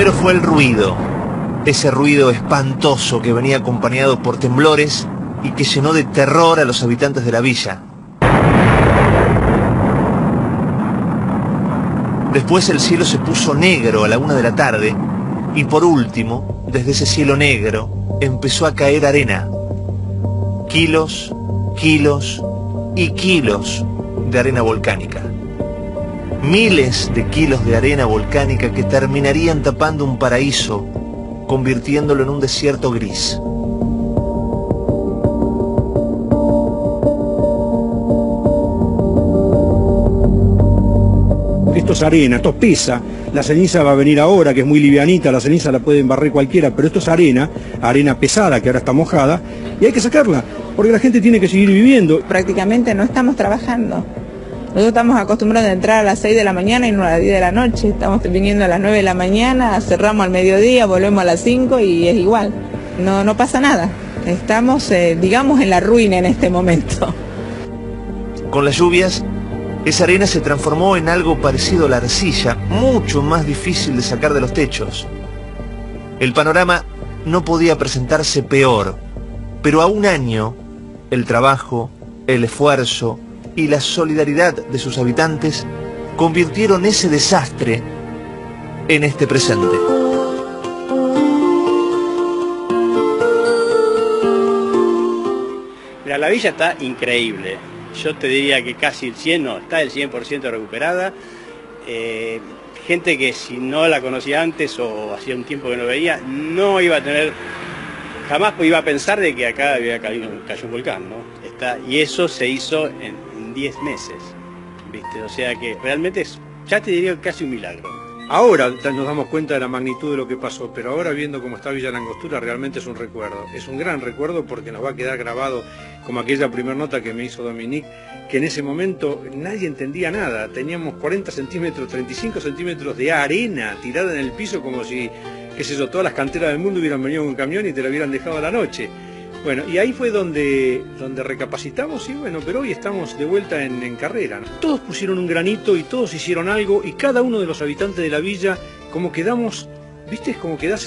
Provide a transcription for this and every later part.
primero fue el ruido, ese ruido espantoso que venía acompañado por temblores y que llenó de terror a los habitantes de la villa. Después el cielo se puso negro a la 1 de la tarde y por último, desde ese cielo negro, empezó a caer arena. Kilos, kilos y kilos de arena volcánica. Miles de kilos de arena volcánica que terminarían tapando un paraíso, convirtiéndolo en un desierto gris. Esto es arena, esto pesa, la ceniza va a venir ahora, que es muy livianita, la ceniza la pueden barrer cualquiera, pero esto es arena, arena pesada que ahora está mojada, y hay que sacarla, porque la gente tiene que seguir viviendo. Prácticamente no estamos trabajando. Nosotros estamos acostumbrados a entrar a las 6 de la mañana y no a las 10 de la noche. Estamos viniendo a las 9 de la mañana, cerramos al mediodía, volvemos a las 5 y es igual. No pasa nada. Estamos, digamos, en la ruina en este momento. Con las lluvias, esa arena se transformó en algo parecido a la arcilla, mucho más difícil de sacar de los techos. El panorama no podía presentarse peor, pero a un año, el trabajo, el esfuerzo y la solidaridad de sus habitantes convirtieron ese desastre en este presente. Mira, la villa está increíble. Yo te diría que casi el 100%, no, está el 100% recuperada. Gente que si no la conocía antes o hacía un tiempo que no veía, no iba a tener, jamás iba a pensar de que acá cayó un volcán, ¿no? Y eso se hizo en 10 meses, ¿viste? O sea que realmente es, ya te diría, casi un milagro. Ahora nos damos cuenta de la magnitud de lo que pasó, pero ahora viendo cómo está Villa Langostura realmente es un recuerdo. Es un gran recuerdo porque nos va a quedar grabado como aquella primera nota que me hizo Dominique, que en ese momento nadie entendía nada. Teníamos 40 centímetros, 35 centímetros de arena tirada en el piso como si, qué sé yo, todas las canteras del mundo hubieran venido con un camión y te la hubieran dejado a la noche. Bueno, y ahí fue donde recapacitamos y bueno, pero hoy estamos de vuelta en carrera, ¿no? Todos pusieron un granito y todos hicieron algo y cada uno de los habitantes de la villa, como quedamos, ¿viste? Es como quedás,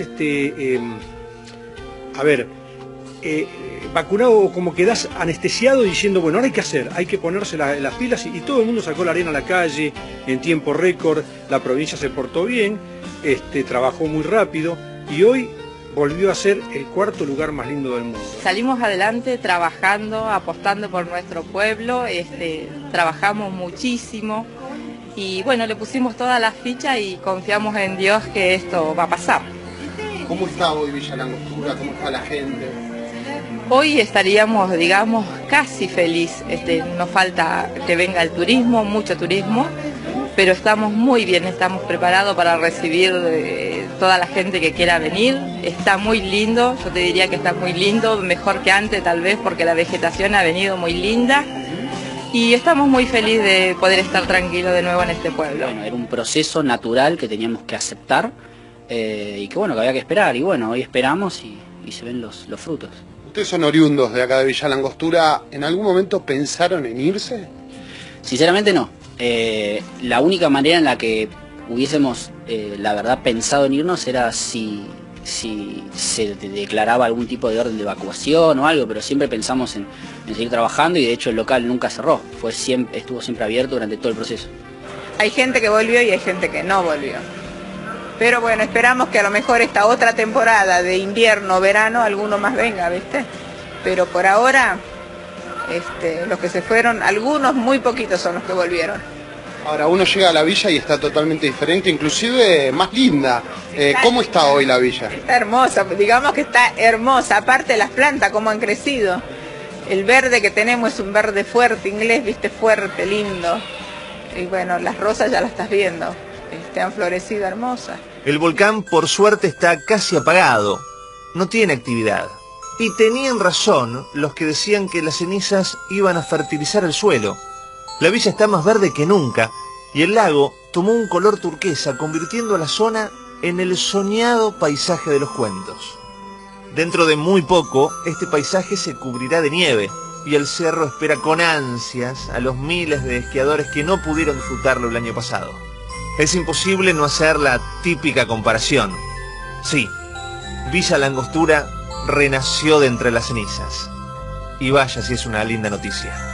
vacunado, como quedás anestesiado diciendo, bueno, ahora hay que hacer, hay que ponerse las pilas y todo el mundo sacó la arena a la calle en tiempo récord, la provincia se portó bien, trabajó muy rápido y hoy volvió a ser el 4º lugar más lindo del mundo. Salimos adelante trabajando, apostando por nuestro pueblo, trabajamos muchísimo y bueno, le pusimos todas las fichas y confiamos en Dios que esto va a pasar. ¿Cómo está hoy Villa Langostura? ¿Cómo está la gente? Hoy estaríamos, digamos, casi feliz. Nos falta que venga el turismo, mucho turismo, pero estamos muy bien, estamos preparados para recibir toda la gente que quiera venir. Está muy lindo, yo te diría que está muy lindo, mejor que antes tal vez porque la vegetación ha venido muy linda y estamos muy felices de poder estar tranquilos de nuevo en este pueblo. Bueno, era un proceso natural que teníamos que aceptar y que bueno, que había que esperar y bueno, hoy esperamos y se ven los frutos. Ustedes son oriundos de acá de Villa Langostura, ¿en algún momento pensaron en irse? Sinceramente no. La única manera en la que hubiésemos, la verdad, pensado en irnos era si se declaraba algún tipo de orden de evacuación o algo, pero siempre pensamos en seguir trabajando y de hecho el local nunca cerró, estuvo siempre abierto durante todo el proceso. Hay gente que volvió y hay gente que no volvió. Pero bueno, esperamos que a lo mejor esta otra temporada de invierno, verano, alguno más venga, ¿viste? Pero por ahora, los que se fueron, algunos muy poquitos son los que volvieron. Ahora uno llega a la villa y está totalmente diferente, inclusive más linda. ¿Cómo está hoy la villa? Está hermosa, digamos que está hermosa, aparte las plantas cómo han crecido. El verde que tenemos es un verde fuerte, inglés, viste, fuerte, lindo. Y bueno, las rosas ya las estás viendo, han florecido hermosas. El volcán, por suerte, está casi apagado, no tiene actividad. Y tenían razón los que decían que las cenizas iban a fertilizar el suelo. La villa está más verde que nunca y el lago tomó un color turquesa, convirtiendo a la zona en el soñado paisaje de los cuentos. Dentro de muy poco, este paisaje se cubrirá de nieve y el cerro espera con ansias a los miles de esquiadores que no pudieron disfrutarlo el año pasado. Es imposible no hacer la típica comparación. Sí, Villa La Angostura renació de entre las cenizas. Y vaya si es una linda noticia.